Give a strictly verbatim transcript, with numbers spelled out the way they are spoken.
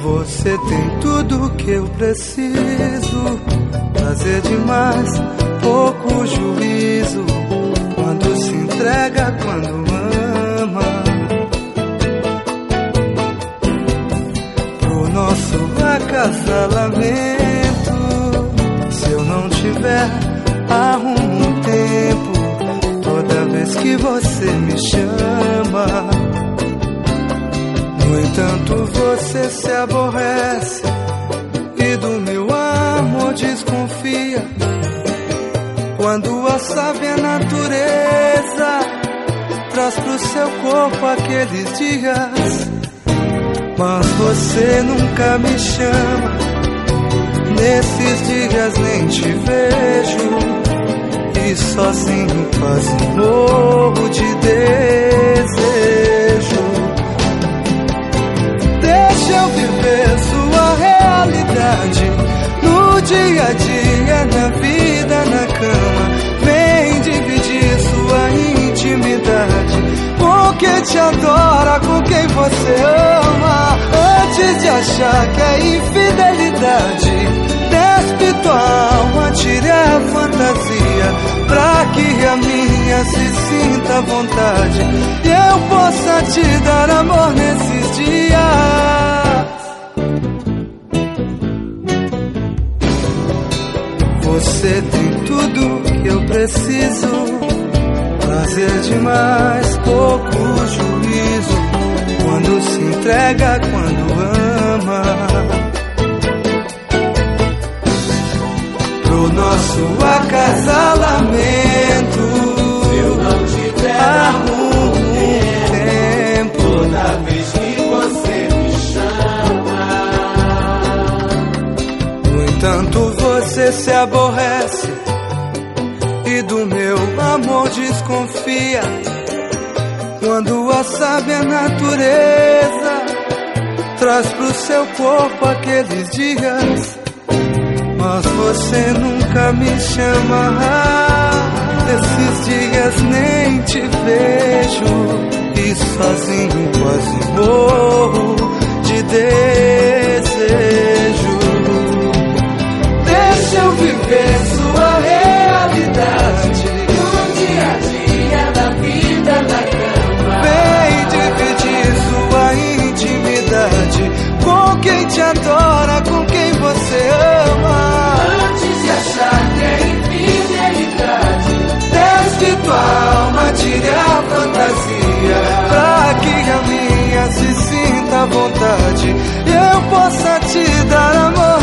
Você tem tudo que eu preciso, prazer demais, pouco juízo, quando se entrega, quando ama. Pro nosso acasalamento, se eu não tiver, arrumo um tempo, toda vez que você me chama. No entanto, você se aborrece e do meu amor desconfia, quando a sábia natureza traz pro seu corpo aqueles dias. Mas você nunca me chama, nesses dias nem te vejo, e sozinho quase morro de desejo. Deixa eu viver sua realidade, no dia a dia, na vida, na cama. Vem dividir sua intimidade com quem te adora, com quem você ama. Antes de achar que é infidelidade, despe tua alma, tire a fantasia, pra que a minha se sinta à vontade e eu possa te dar amor nesses dias. Você tem tudo que eu preciso, prazer demais, pouco juízo, quando se entrega, quando ama. Pro nosso acasalamento, se eu não tiver arrumo um tempo, toda vez que você me chama. no entanto, você se aborrece e do meu amor desconfia, quando a sábia natureza traz pro seu corpo aqueles dias. Mas você nunca me chama, nesses dias nem te vejo, e sozinho quase morro de desejo. Deixa eu viver sua realidade, no dia a dia, na vida, na cama. vem dividir sua intimidade com quem te adora, com quem você ama. Antes de achar que é infidelidade, Despe tua alma, tire a fantasia, pra que a minha se sinta à vontade e eu possa te dar amor